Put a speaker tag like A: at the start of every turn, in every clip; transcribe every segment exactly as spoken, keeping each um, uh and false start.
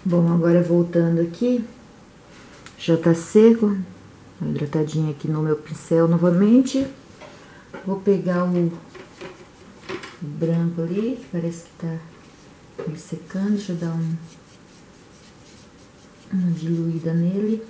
A: Bom, agora voltando aqui, já tá seco, hidratadinho aqui no meu pincel novamente. Vou pegar o, o branco ali, que parece que tá me secando, deixa eu dar um, uma diluída nele.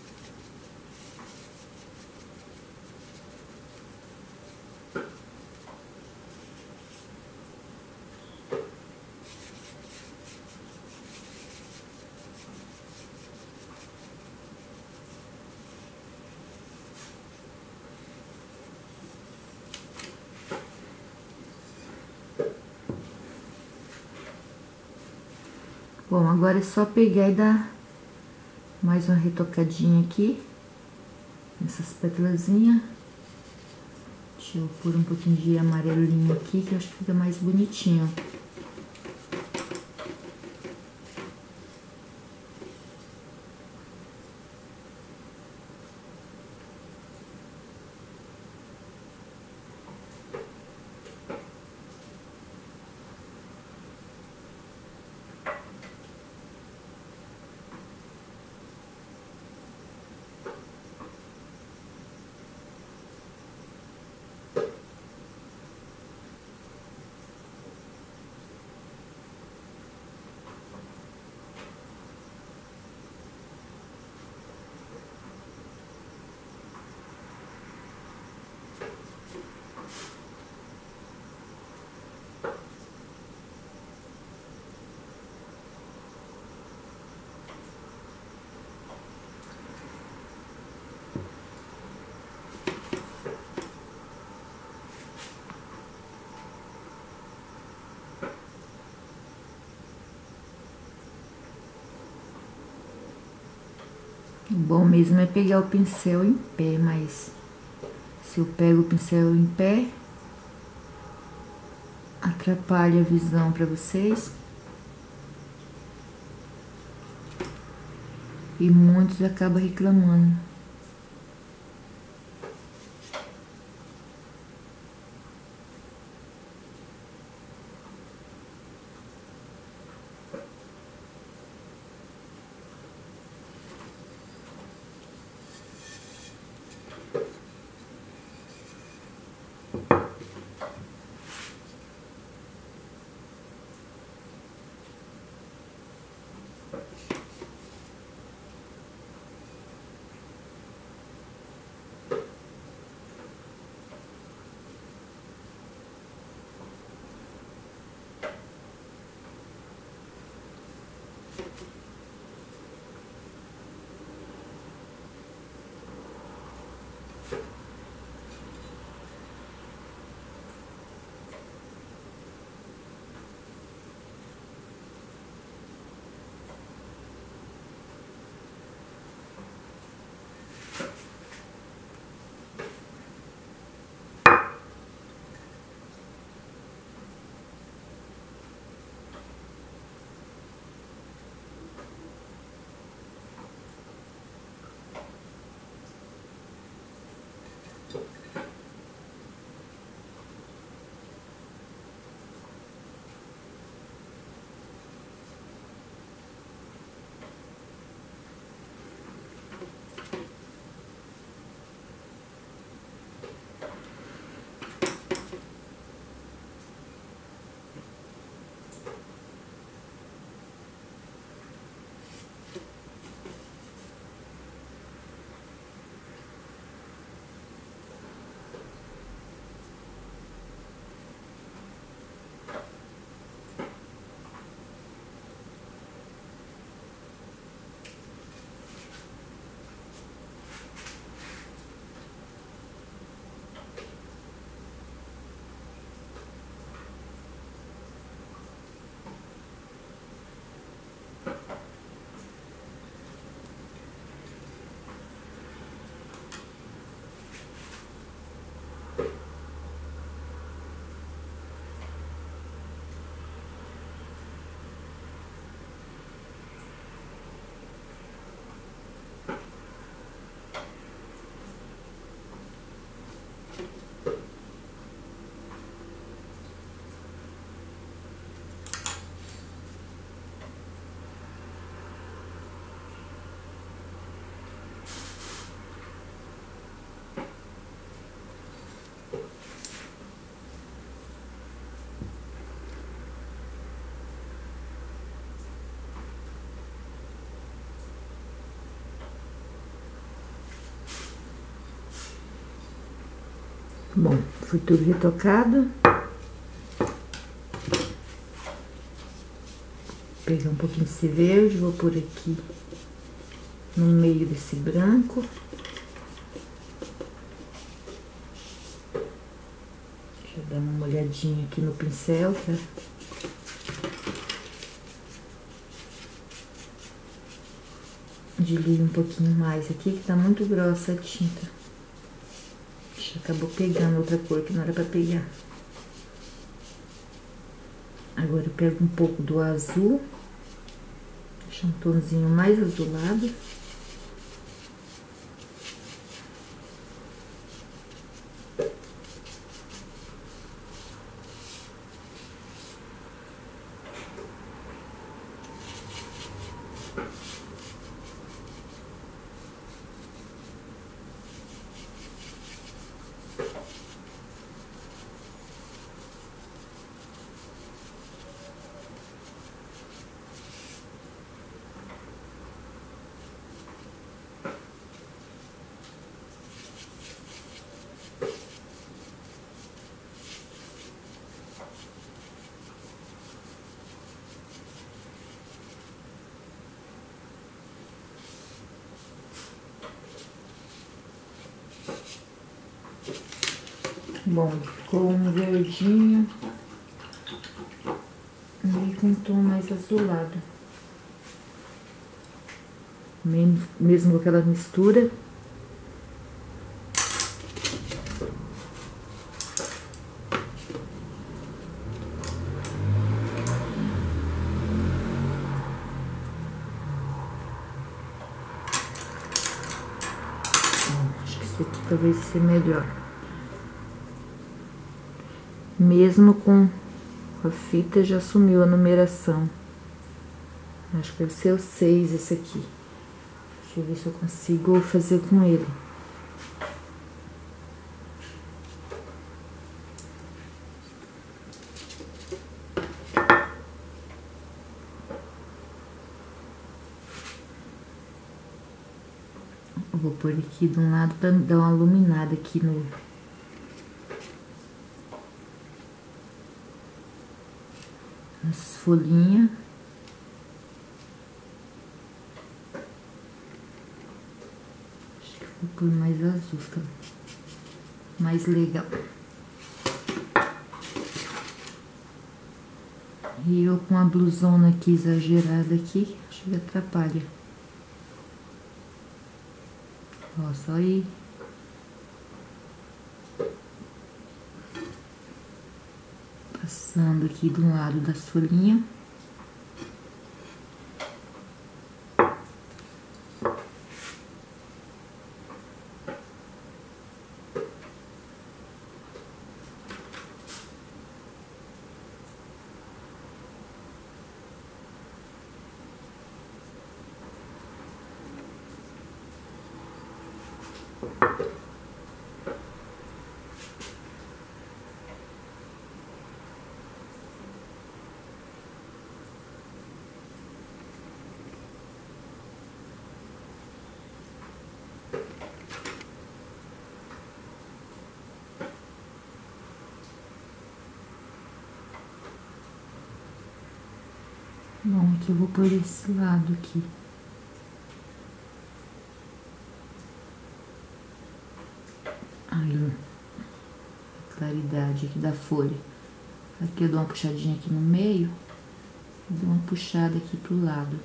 A: Bom, agora é só pegar e dar mais uma retocadinha aqui, nessas pétalazinhas. Deixa eu pôr um pouquinho de amarelinho aqui, que eu acho que fica mais bonitinho. Bom mesmo é pegar o pincel em pé, mas se eu pego o pincel em pé, atrapalha a visão para vocês. E muitos acabam reclamando. Bom, foi tudo retocado. Vou pegar um pouquinho desse verde, vou pôr aqui no meio desse branco. Deixa eu dar uma olhadinha aqui no pincel, tá? Diluir um pouquinho mais aqui, que tá muito grossa a tinta. Acho que acabou pegando outra cor que não era pra pegar. Agora eu pego um pouco do azul. Deixa um tonzinho mais azulado. Bom, ficou um verdinho e com um tom mais azulado. Mesmo, mesmo com aquela mistura. Bom, acho que esse aqui talvez seja melhor. Mesmo com a fita já sumiu a numeração. Acho que deve ser o seis esse aqui. Deixa eu ver se eu consigo fazer com ele. Eu vou pôr aqui de um lado para dar uma iluminada aqui no... nas folhinhas. Acho que vou pôr mais azul, tá? Mais legal. E eu com a blusona aqui exagerada aqui, acho que atrapalha. Ó, só aí. Passando aqui do lado das folhinhas. Bom, aqui eu vou por esse lado aqui. Aí, a claridade aqui da folha. Aqui eu dou uma puxadinha aqui no meio e dou uma puxada aqui pro lado.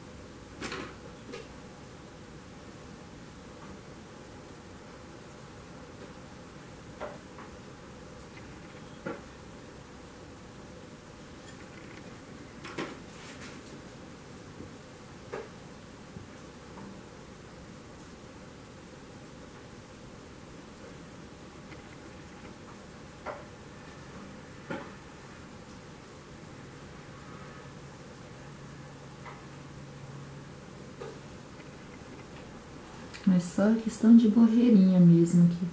A: Mas só questão de borreirinha mesmo aqui.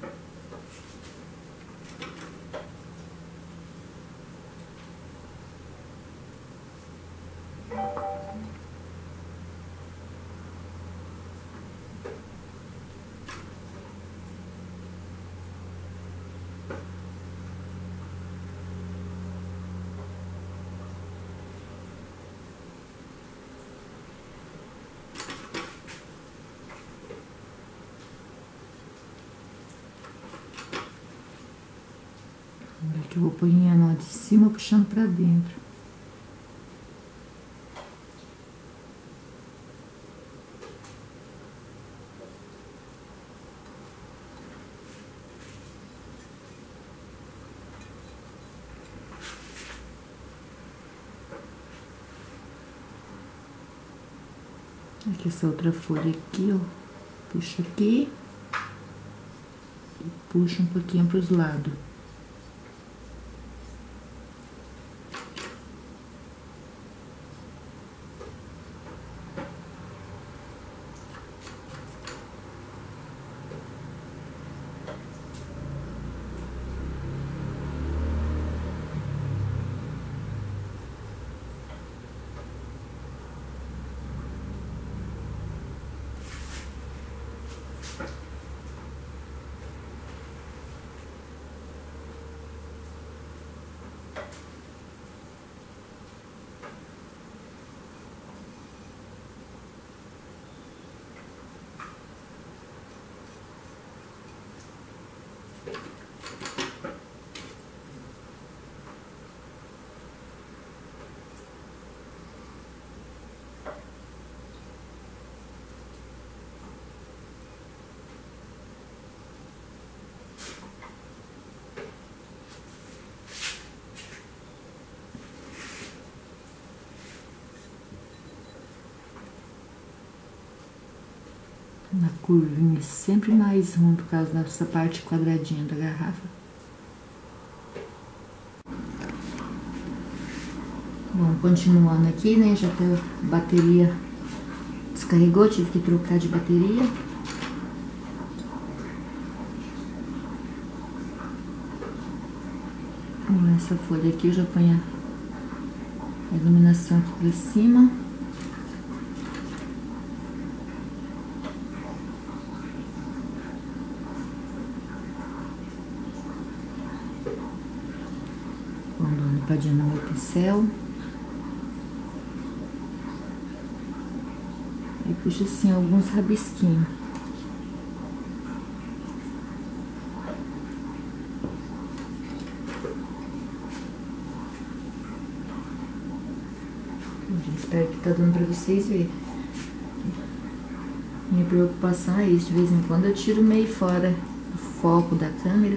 B: Agora que eu vou pôr ó, de cima, puxando pra dentro. Aqui essa outra folha aqui, ó, puxa aqui e puxa um pouquinho pros lados. Na curvinha, sempre mais um por causa dessa parte quadradinha da garrafa. Bom, continuando aqui, né, já tá a bateria descarregou, tive que trocar de bateria. Bom, essa folha aqui eu já ponho a iluminação aqui pra cima. Vou dar uma limpadinha no meu pincel. E puxo assim alguns rabisquinhos. Espero que tá dando pra vocês verem. Minha preocupação é isso, de vez em quando eu tiro meio fora do foco da câmera.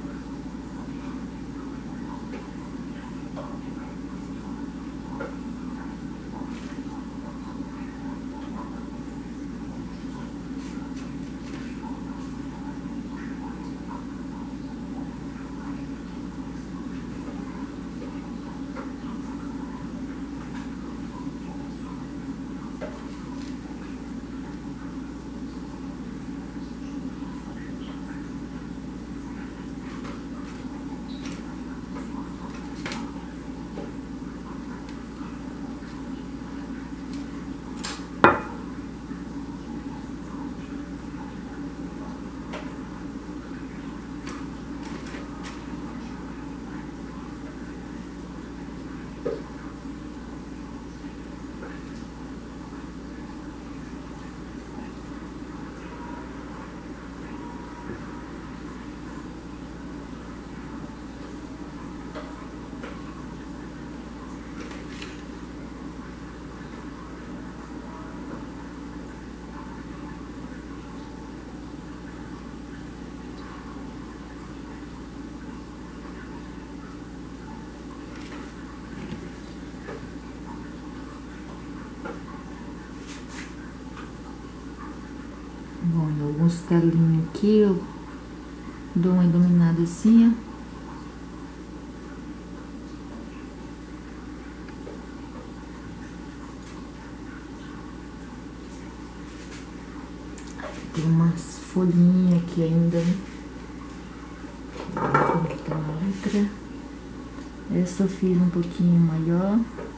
B: Bom, em alguns telinhos aqui eu dou uma iluminada assim, ó. Tem umas folhinhas aqui ainda, né?
A: Como que tá na outra. Essa eu fiz um pouquinho maior.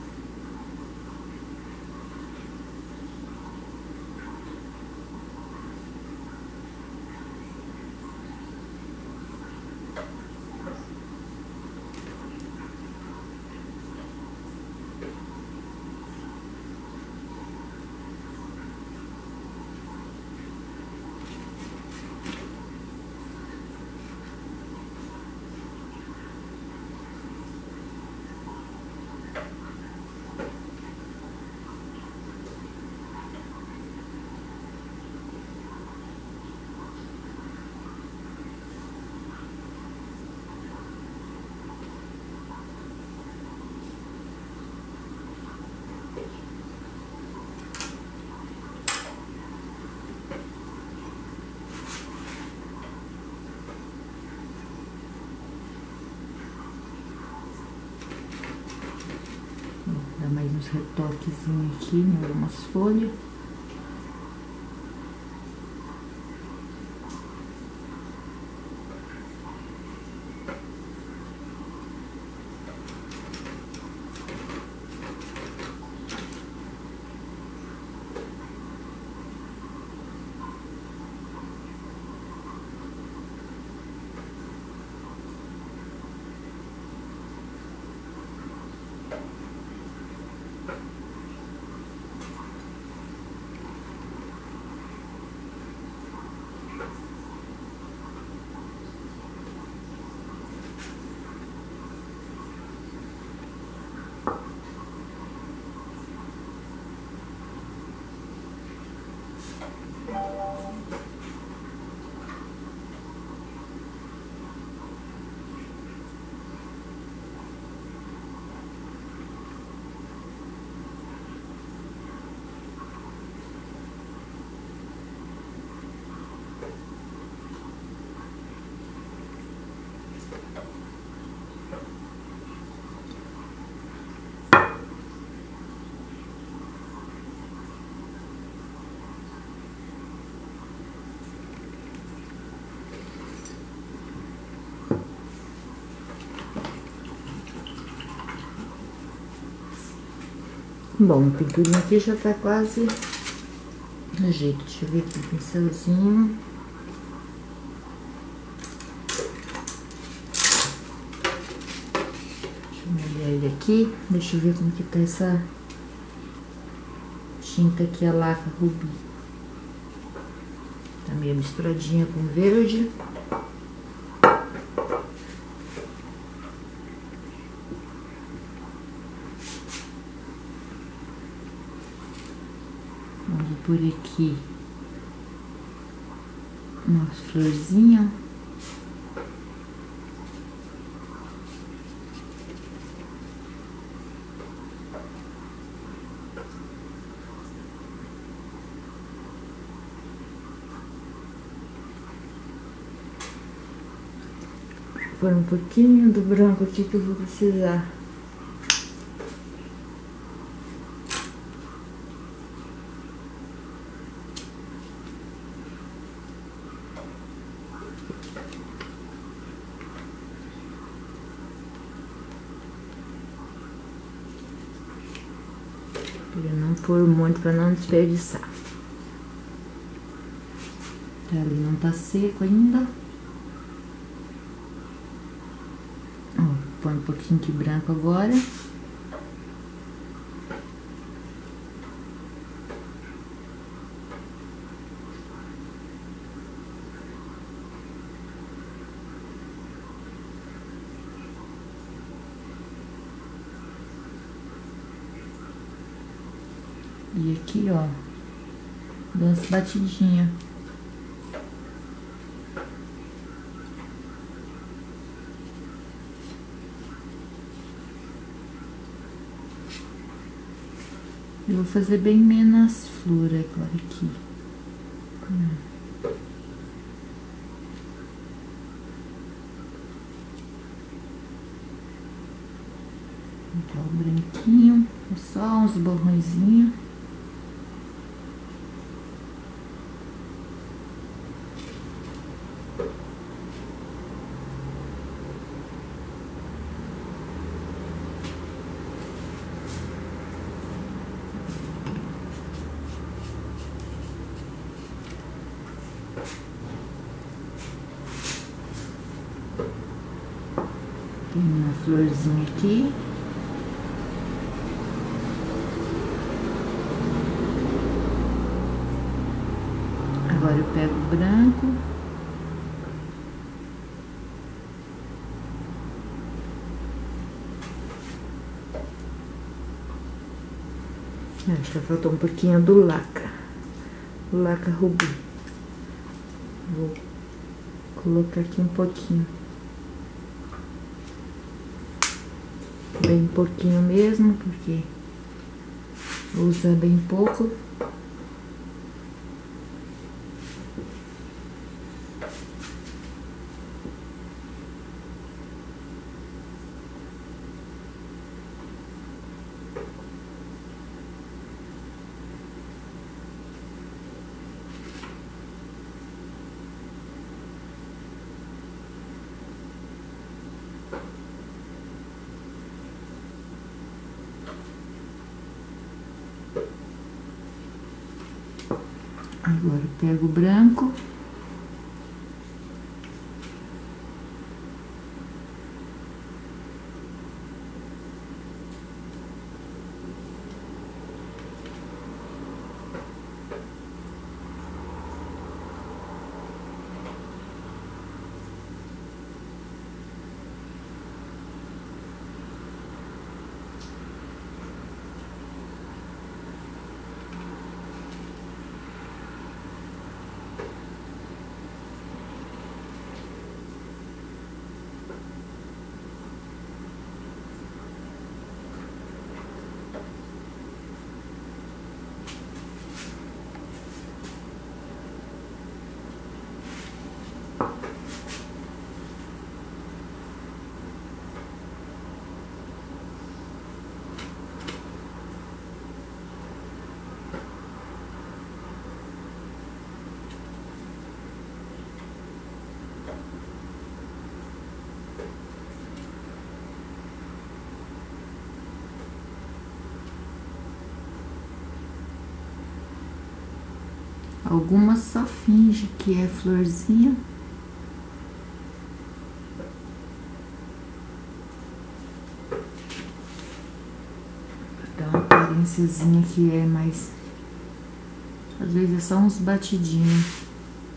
A: Dá mais uns retoquezinhos aqui em algumas folhas. Bom, a pinturinha aqui já tá quase no jeito. Deixa eu ver aqui o pincelzinho. Deixa eu molhar ele aqui. Deixa eu ver como que tá essa tinta aqui, a laca rubi. Tá meio misturadinha com verde. Vamos por aqui uma florzinha. Vou pôr um pouquinho do branco aqui que eu vou precisar. Pra não pôr muito, pra não desperdiçar. Tá, ali não tá seco ainda. Ó, põe um pouquinho de branco agora. E aqui, ó, dou umas batidinhas. Eu vou fazer bem menos flor agora aqui. Hum. Então, o branquinho, só uns borrõezinhos.
B: Tem uma florzinha aqui. Agora eu pego o branco. Acho que faltou um pouquinho do lacra. O lacra rubi. Vou colocar aqui um pouquinho. Bem pouquinho mesmo, porque vou usar bem pouco. Agora eu pego o branco. Algumas só finge que é florzinha. Pra dar uma aparênciazinha que é mais... Às vezes é só uns batidinhos.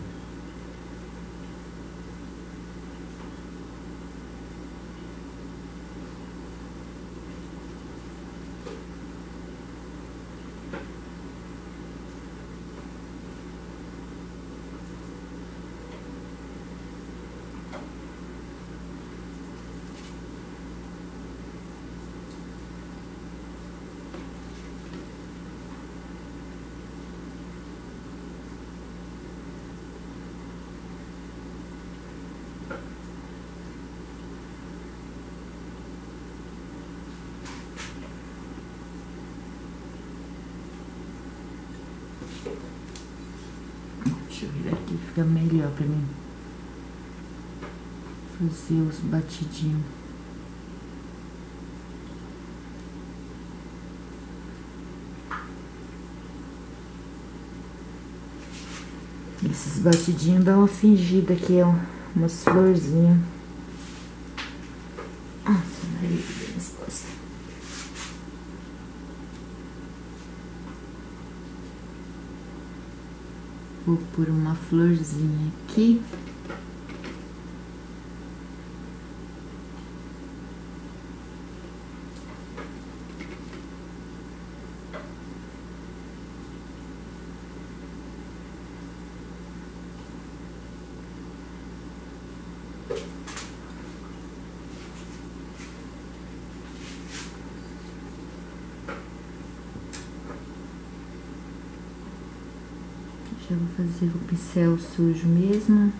B: Deixa eu vir aqui, fica melhor pra mim fazer os batidinhos. Esses batidinhos dão uma fingida que é umas florzinhas. Nossa, nariz bem exposta. Vou pôr uma florzinha aqui. Já vou fazer o pincel sujo mesmo.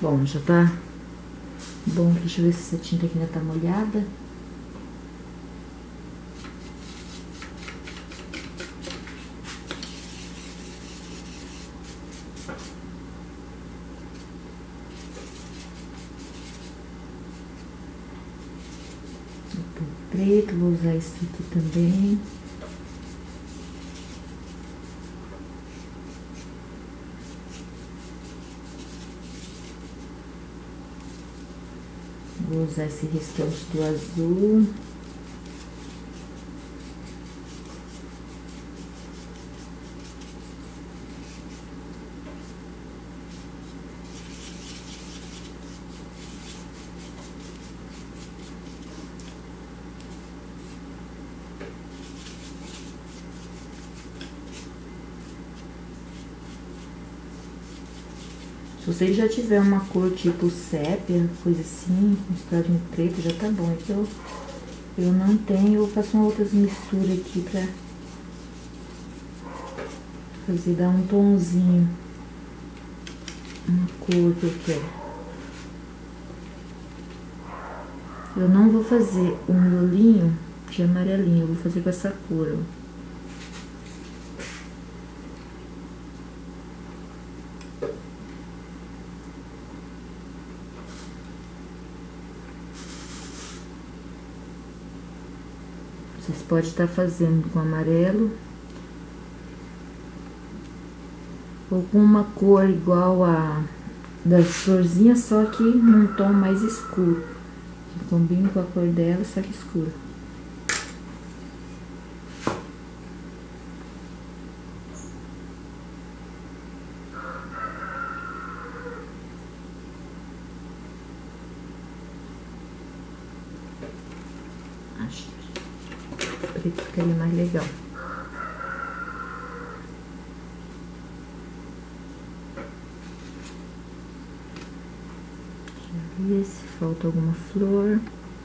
A: Bom, já tá bom. Deixa eu ver se essa tinta aqui ainda tá molhada. Preto, vou usar esse aqui também. Vou usar esse restante do azul. Se você já tiver uma cor tipo sépia, coisa assim, misturado em preto, já tá bom. É que eu, eu não tenho, eu faço uma outras misturas aqui pra fazer, dar um tonzinho, uma cor que eu quero. Eu não vou fazer o miolinho de amarelinho, eu vou fazer com essa cor, ó. Vocês podem estar fazendo com amarelo ou com uma cor igual a das florzinhas, só que num tom mais escuro. Que combine com a cor dela, só que escuro. Acho que o preto ficaria mais legal. Deixa eu ver se falta alguma flor.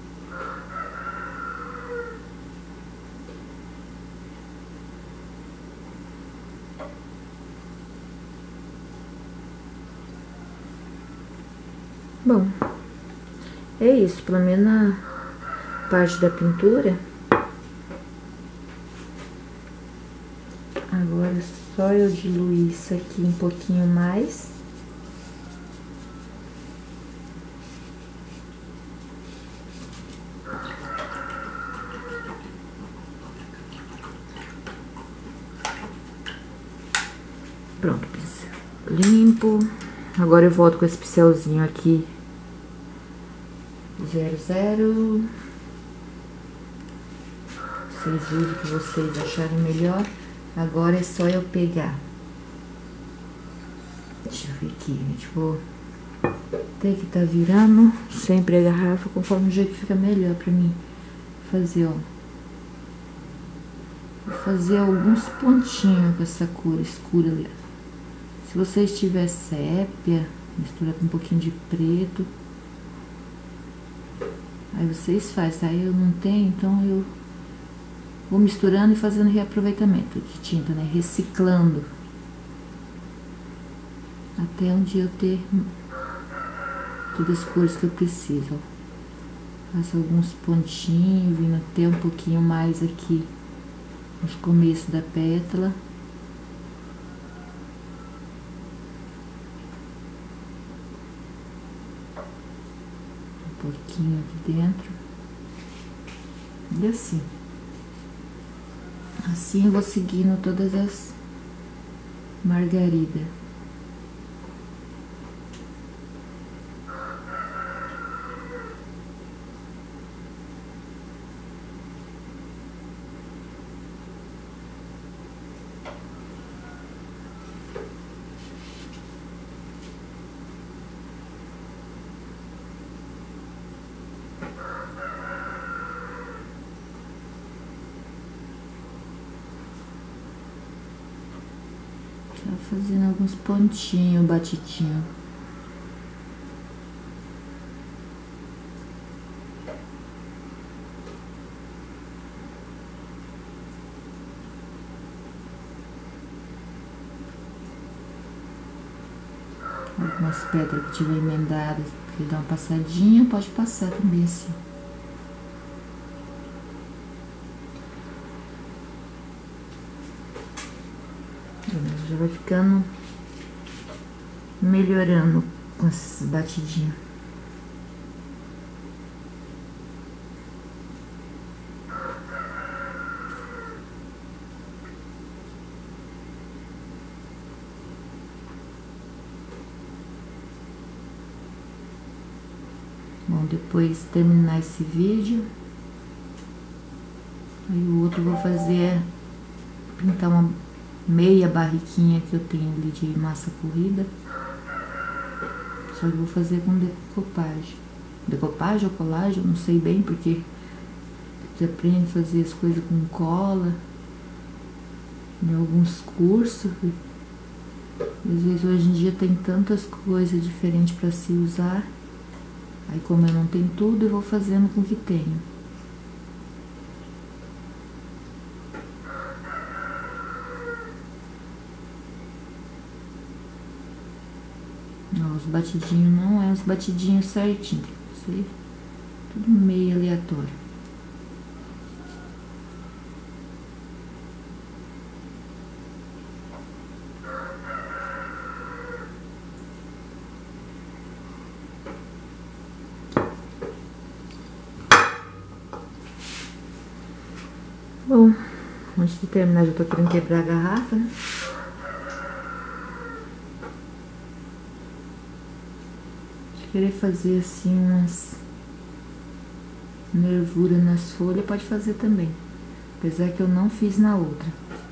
A: Bom, é isso, pelo menos na parte da pintura. Agora é só eu diluir isso aqui um pouquinho mais. Pronto, pincel limpo. Agora eu volto com esse pincelzinho aqui. Zero, zero. Vocês usam o que vocês acharem melhor. Agora é só eu pegar. Deixa eu ver aqui, gente. Vou ter que tá virando sempre a garrafa conforme o jeito que fica melhor pra mim fazer, ó. Vou fazer alguns pontinhos com essa cor escura ali. Se vocês tiver sépia, mistura com um pouquinho de preto. Aí vocês fazem, aí eu não tenho, então eu vou misturando e fazendo reaproveitamento de tinta, né? Reciclando. Até um dia eu ter todas as cores que eu preciso, ó. Faço alguns pontinhos, vindo até um pouquinho mais aqui nos começos da pétala. Um pouquinho aqui dentro. E assim. Assim eu vou seguindo todas as margaridas. Fazendo alguns pontinhos, batidinho. Algumas pedras que tiver emendadas, que dá uma passadinha, pode passar também assim. Já vai ficando melhorando com essas batidinhas. Bom, depois de terminar esse vídeo, aí o outro eu vou fazer, pintar uma meia barriquinha que eu tenho ali de massa corrida. Só que eu vou fazer com decopagem. Decopagem ou colagem, eu não sei bem, porque você aprende a fazer as coisas com cola em alguns cursos. Às vezes hoje em dia tem tantas coisas diferentes para se usar. Aí como eu não tenho tudo, eu vou fazendo com o que tenho. Ó, os batidinhos não é os batidinhos certinhos, tem que ser tudo meio aleatório. Bom, antes de terminar, já tô querendo quebrar a garrafa, né? Se querer fazer assim umas nervuras nas folhas, pode fazer também. Apesar que eu não fiz na outra.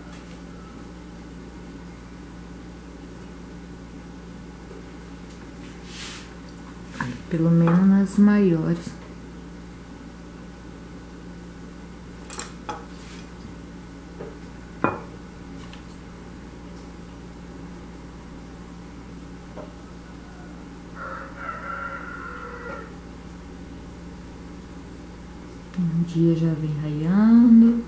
A: Pelo menos nas maiores. Um dia já vem raiando.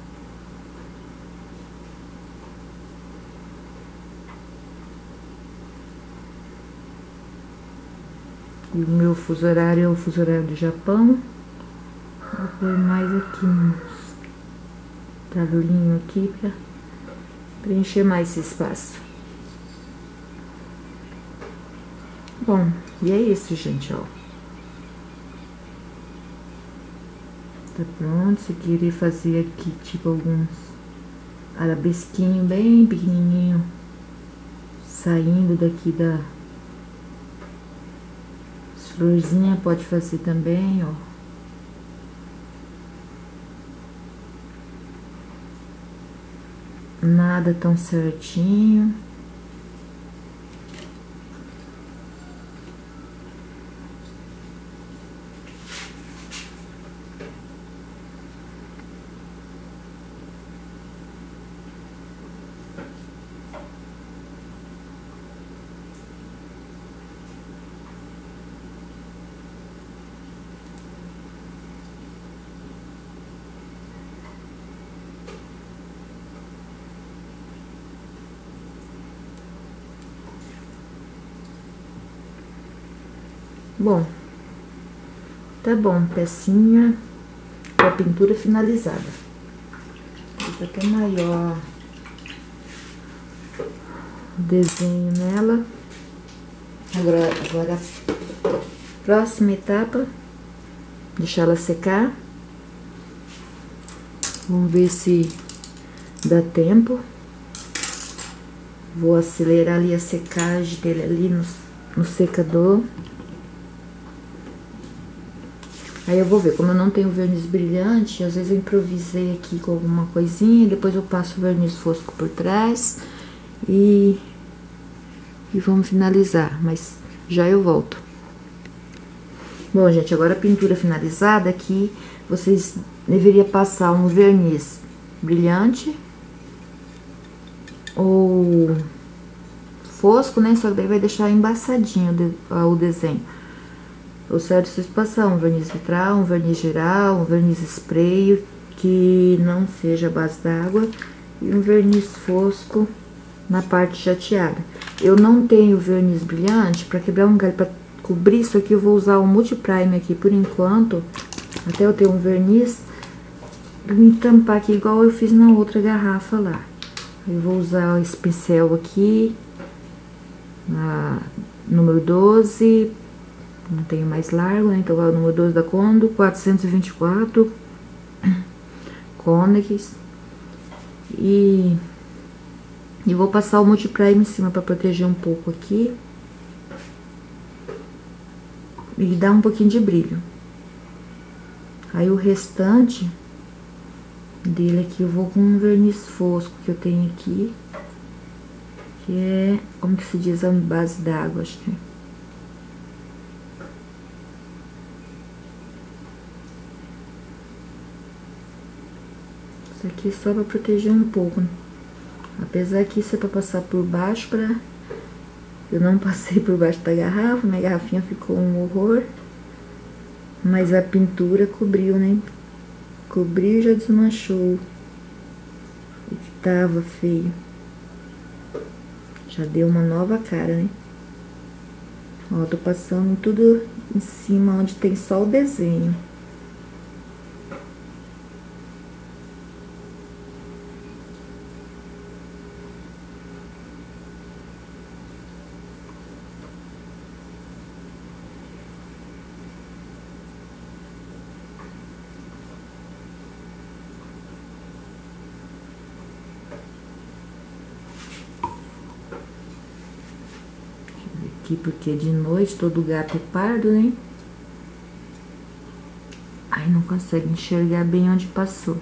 A: E o meu fuso horário é o fuso horário do Japão. Vou pôr mais aqui uns tabulinho aqui pra preencher mais esse espaço. Bom, e é isso, gente, ó. Tá pronto. Se querer fazer aqui, tipo, alguns arabesquinhos bem pequenininho, saindo daqui da florzinha, pode fazer também, ó. Nada tão certinho. Bom, tá bom, pecinha com a pintura finalizada. Fiz até maior o desenho nela. Agora, agora, próxima etapa, deixar ela secar. Vamos ver se dá tempo. Vou acelerar ali a secagem dele ali no, no secador. Aí eu vou ver, como eu não tenho verniz brilhante, às vezes eu improvisei aqui com alguma coisinha, depois eu passo o verniz fosco por trás e, e vamos finalizar, mas já eu volto. Bom, gente, agora a pintura finalizada aqui, vocês deveriam passar um verniz brilhante ou fosco, né? Só que daí vai deixar embaçadinho o, de, o desenho. O certo é vocês passar um verniz vitral, um verniz geral, um verniz spray, que não seja a base d'água, e um verniz fosco na parte chateada. eu não tenho verniz brilhante para quebrar um galho, para cobrir isso aqui, eu vou usar o Multiprime aqui por enquanto, até eu ter um verniz, pra me tampar aqui igual eu fiz na outra garrafa lá. Eu vou usar esse pincel aqui, na número doze, não tenho mais largo, né? Então, é o número doze da Condo, quatrocentos e vinte e quatro, Conex, e, e vou passar o Multiprime em cima para proteger um pouco aqui, e dar um pouquinho de brilho. Aí, o restante dele aqui, eu vou com um verniz fosco que eu tenho aqui, que é, como que se diz, a base d'água, acho que é. Isso aqui é só pra proteger um pouco, né? Apesar que isso é pra passar por baixo, pra... Eu não passei por baixo da garrafa, minha garrafinha ficou um horror. Mas a pintura cobriu, né? Cobriu e já desmanchou. O que tava feio. Já deu uma nova cara, né? Ó, tô passando tudo em cima onde tem só o desenho. Aqui porque de noite todo gato é pardo, né? Aí não consegue enxergar bem onde passou.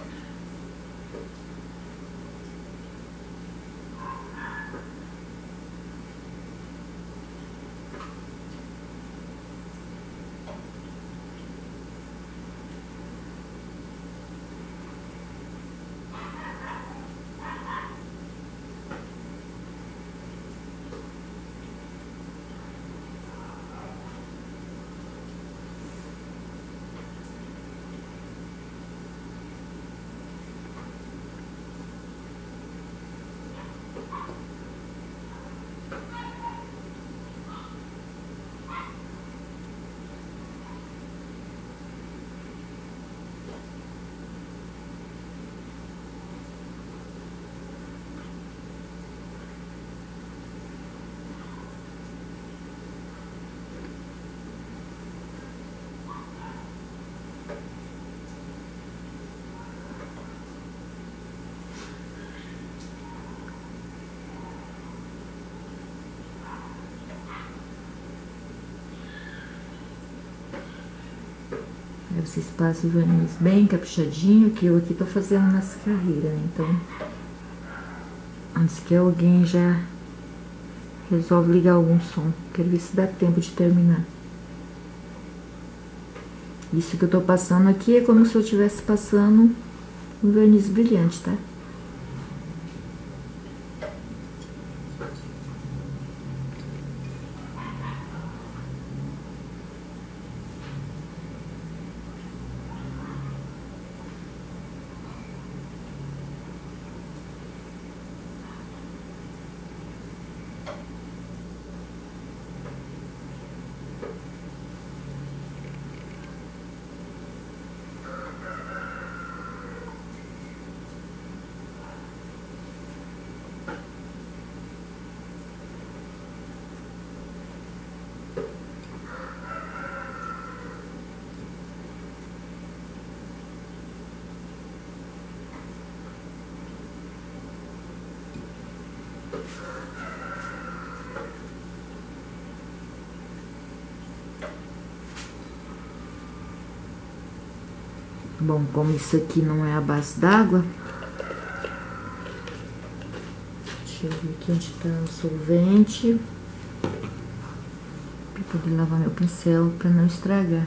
A: Aí vocês passam o verniz bem caprichadinho, que eu aqui tô fazendo nessa carreira, né? Então, antes que alguém já resolve ligar algum som. Quero ver se dá tempo de terminar. Isso que eu tô passando aqui é como se eu estivesse passando um verniz brilhante, tá? Bom, como isso aqui não é a base d'água, deixa eu ver aqui onde tá o solvente, pra poder lavar meu pincel, pra não estragar.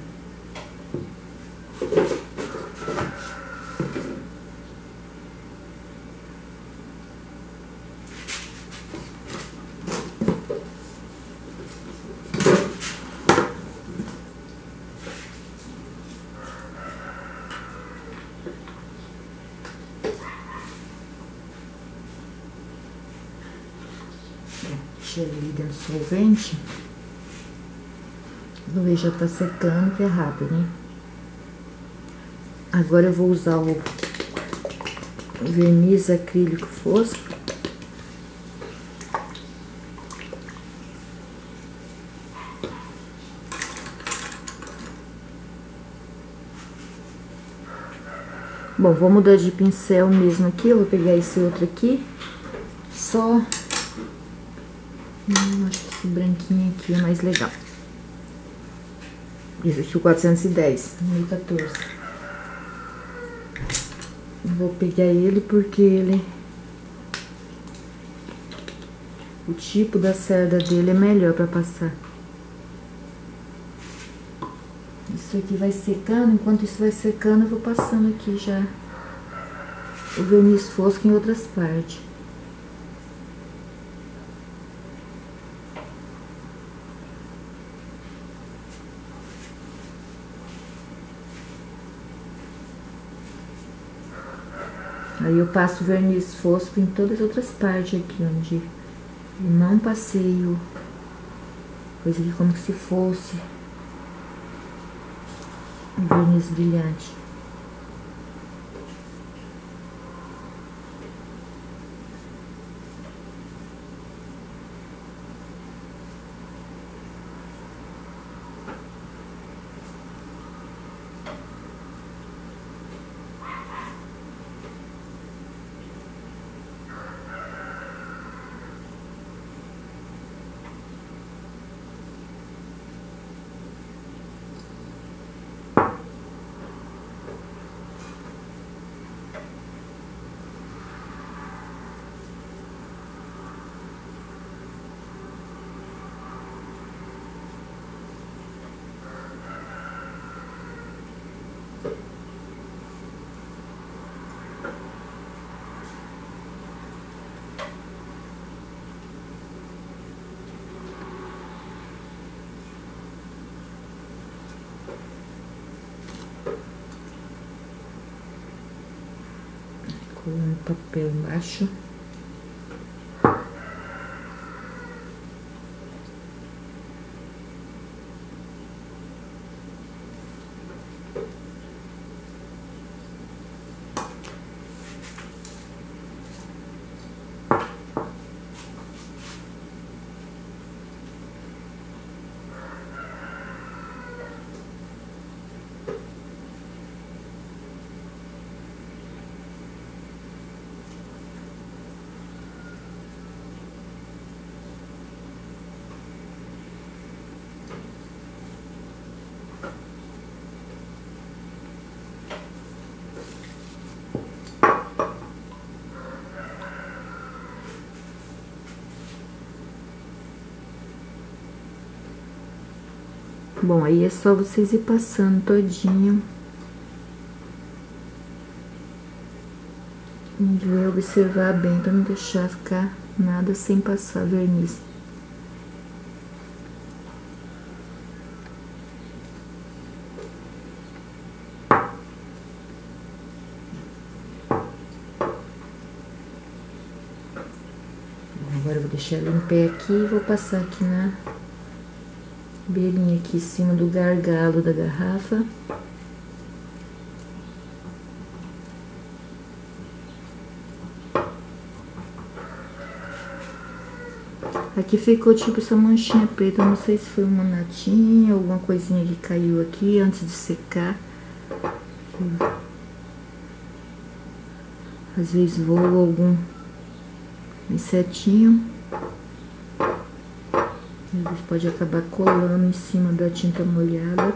A: Deixa ele ali dentro do solvente. Vou ver, já tá secando, que é rápido, né? Agora eu vou usar o verniz acrílico fosco. Bom, vou mudar de pincel mesmo aqui, eu vou pegar esse outro aqui. Só... Hum, acho que esse branquinho aqui é mais legal. Esse aqui, o quatrocentos e dez, mil e quatorze. Vou pegar ele porque ele... O tipo da cerda dele é melhor pra passar. Isso aqui vai secando, enquanto isso vai secando, eu vou passando aqui já o verniz fosco em outras partes. Aí eu passo o verniz fosco em todas as outras partes aqui, onde eu não passei o... Coisa aqui como se fosse um verniz brilhante. Colando papel embaixo. Bom, aí é só vocês ir passando todinho. A gente vai observar bem pra não deixar ficar nada sem passar verniz. Agora eu vou deixar ele em pé aqui e vou passar aqui na beirinha aqui em cima do gargalo da garrafa. Aqui ficou tipo essa manchinha preta, não sei se foi uma natinha, alguma coisinha que caiu aqui antes de secar. Às vezes voa algum insetinho. Às vezes pode acabar colando em cima da tinta molhada.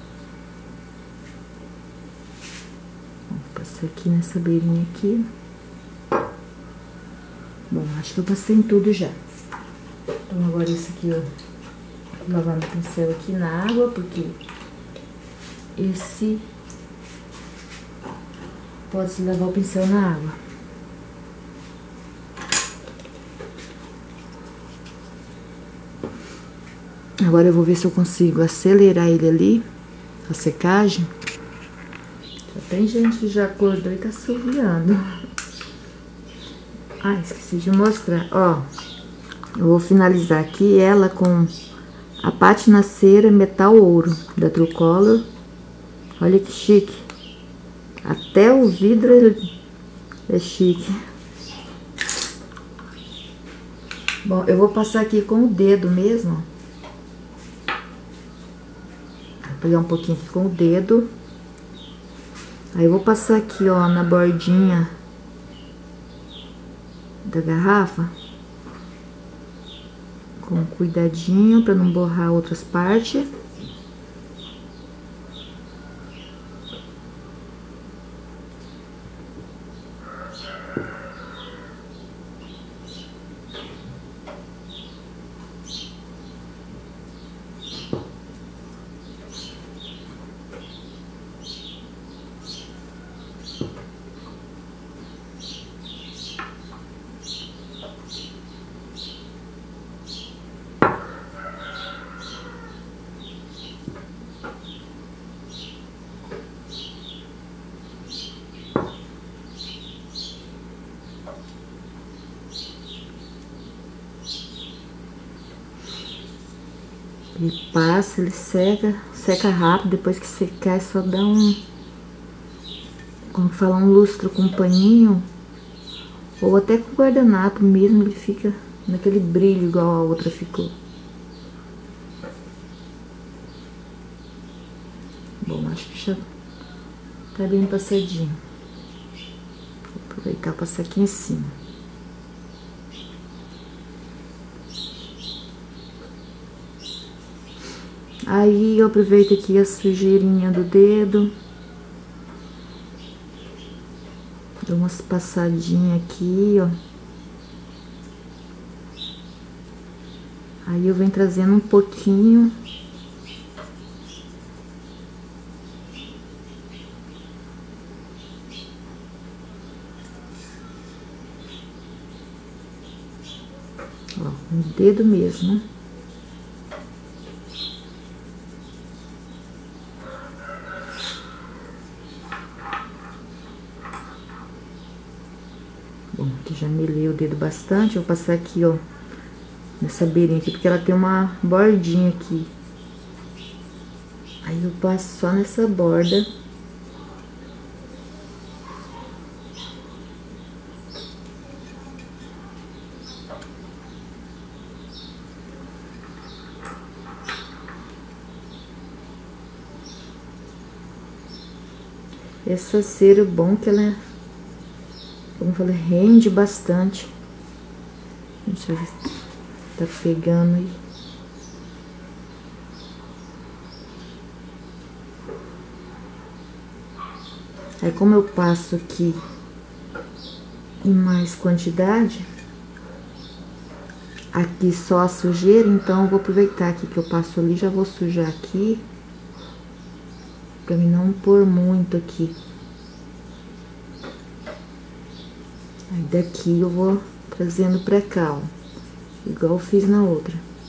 A: Vou passar aqui nessa beirinha aqui. Bom, acho que eu passei em tudo já. Então agora esse aqui, ó, vou lavar meu pincel aqui na água, porque esse pode-se lavar o pincel na água. Agora eu vou ver se eu consigo acelerar ele ali, a secagem. Já tem gente que já acordou e tá assoviando. Ah, esqueci de mostrar, ó. Eu vou finalizar aqui ela com a pátina cera metal ouro da Trucolor. Olha que chique. Até o vidro é chique. Bom, eu vou passar aqui com o dedo mesmo. Vou pegar um pouquinho aqui com o dedo. Aí eu vou passar aqui, ó, na bordinha da garrafa. Com cuidadinho pra não borrar outras partes. Ele passa, ele seca, seca rápido, depois que secar é só dar um, como que fala, um lustro com um paninho, ou até com guardanapo mesmo, ele fica naquele brilho igual a outra ficou. Bom, acho que já tá bem passadinho. Vou aproveitar e passar aqui em cima. Aí eu aproveito aqui a sujeirinha do dedo. Dou umas passadinhas aqui, ó. Aí eu venho trazendo um pouquinho. Ó, um dedo mesmo. Bom, aqui já melei o dedo bastante. Vou passar aqui, ó, nessa beirinha aqui, porque ela tem uma bordinha aqui. Aí eu passo só nessa borda. Essa cera, bom que ela é, como eu falei, rende bastante. Deixa eu ver se tá pegando aí. Aí como eu passo aqui em mais quantidade, aqui só a sujeira, então eu vou aproveitar aqui que eu passo ali, já vou sujar aqui, pra mim não pôr muito aqui. Aí daqui eu vou trazendo pra cá, ó, igual eu fiz na outra.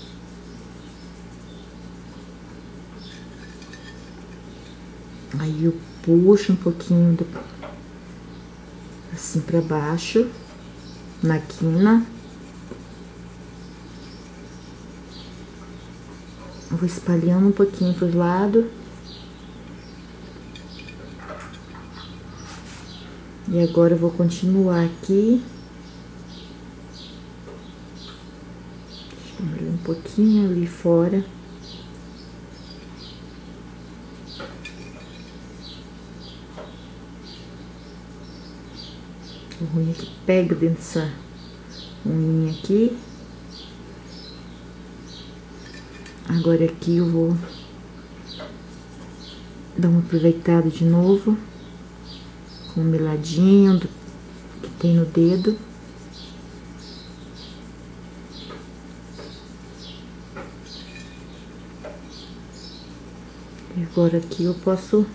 A: Aí eu puxo um pouquinho do, assim pra baixo, na quina. Eu vou espalhando um pouquinho pros lados. E agora eu vou continuar aqui. Deixa eu abrir um pouquinho ali fora. O ruim é que pega dentro dessa unha aqui. Agora aqui eu vou dar uma aproveitada de novo. Com um meladinho do, que tem no dedo. E agora aqui eu posso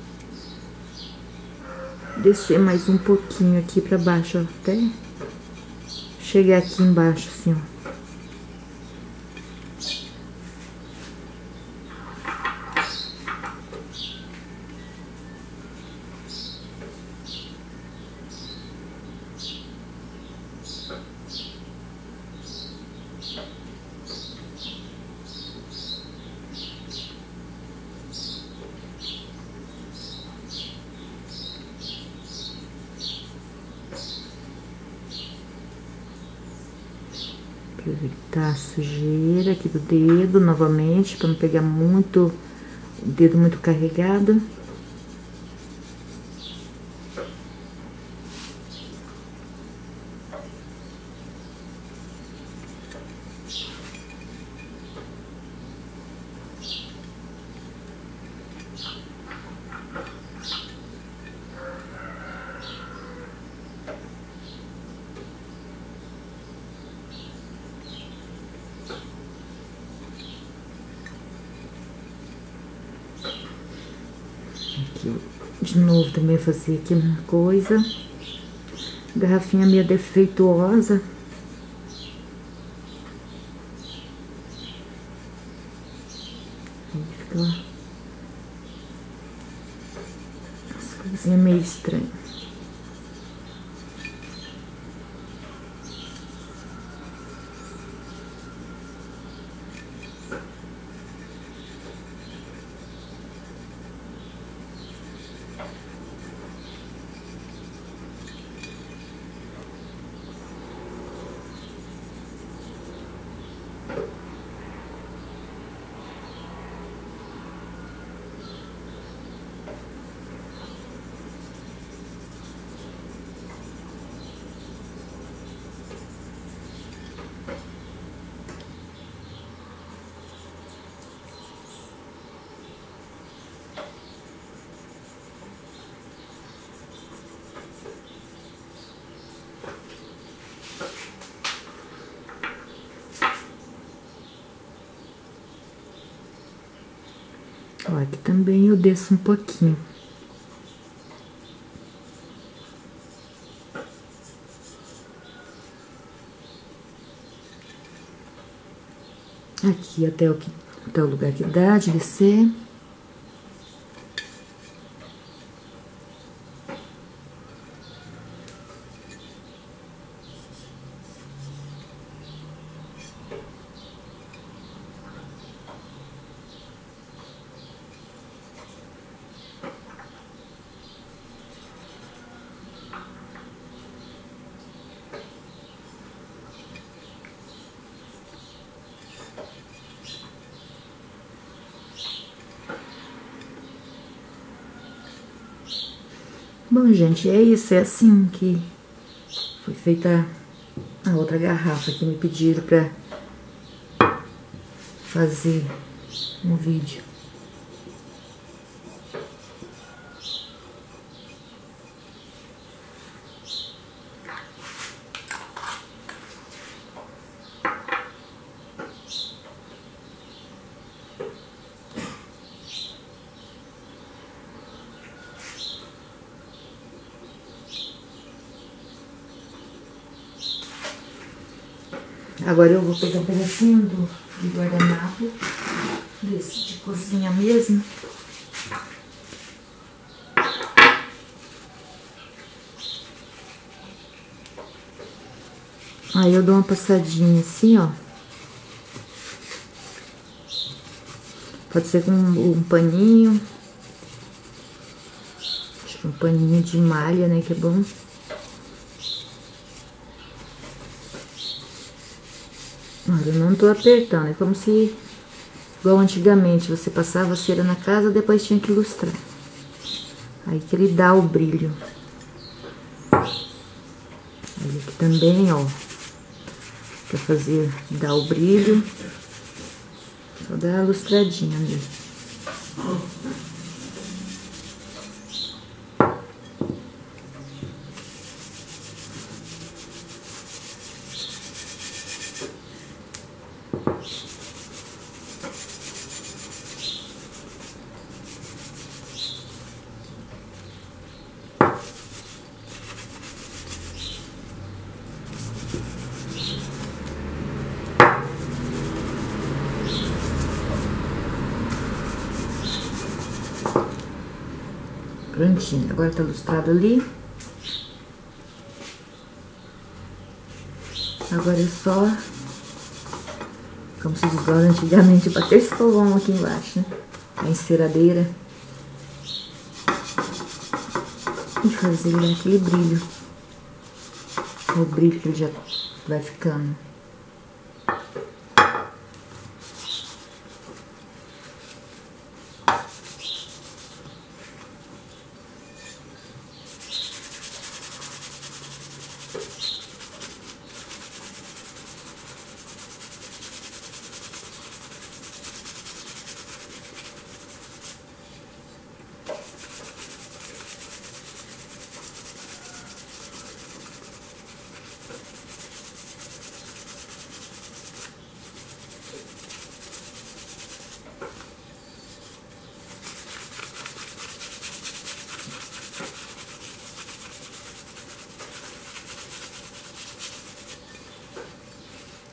A: descer mais um pouquinho aqui pra baixo, ó, até chegar aqui embaixo, assim, ó. Aproveitar a sujeira aqui do dedo novamente, para não pegar muito, o dedo muito carregado. Aqui, de novo, também fazer aqui uma coisa. Garrafinha meio defeituosa. Aí fica lá. As coisinhas meio estranhas. Ó, aqui também eu desço um pouquinho. Aqui até o, que, até o lugar que dá de descer. Bom, gente, é isso, é assim que foi feita a outra garrafa que me pediram pra fazer um vídeo. Agora eu vou pegar um pedacinho do, de guardanapo, desse de cozinha mesmo. Aí eu dou uma passadinha assim, ó. Pode ser com um, um paninho. Acho que um paninho de malha, né, que é bom. Olha, eu não tô apertando, é como se, igual antigamente, você passava cera na casa, depois tinha que ilustrar. Aí que ele dá o brilho. Aí aqui também, ó, pra fazer, dar o brilho, só dá a lustradinha ali. Prontinho, agora tá lustrado ali. Agora é só, como se diz agora antigamente, bater esse escovão aqui embaixo, né? A enceradeira. E fazer aquele brilho. O brilho que ele já vai ficando.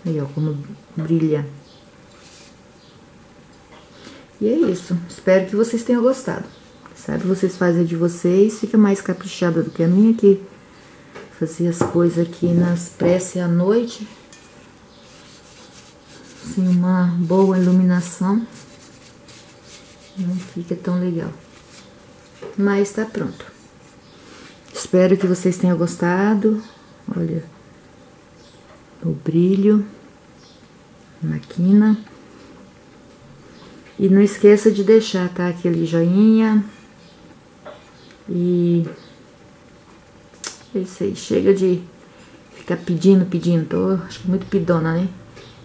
A: Aí, ó, como brilha. E é isso. Espero que vocês tenham gostado. Sabe, vocês fazem de vocês, fica mais caprichada do que a minha, que fazia as coisas aqui nas pressas à noite. Sem uma boa iluminação. Não fica tão legal. Mas tá pronto. Espero que vocês tenham gostado. Olha o brilho na quina. E não esqueça de deixar, tá? Aquele joinha. E é isso aí. Chega de ficar pedindo, pedindo. Tô, acho que muito pedona, né?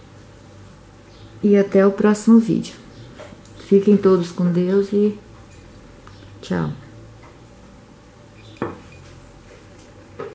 A: E até o próximo vídeo. Fiquem todos com Deus e tchau.